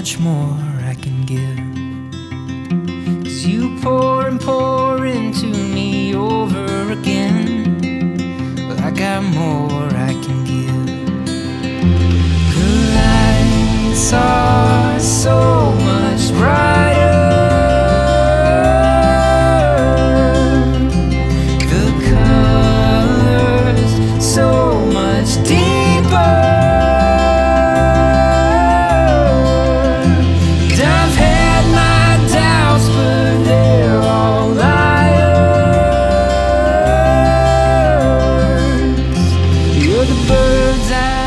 much more I can give. 'Cause you pour and pour into me over again. Well, I got more I can give. The lights are so much brighter. The colors so much deeper. Birds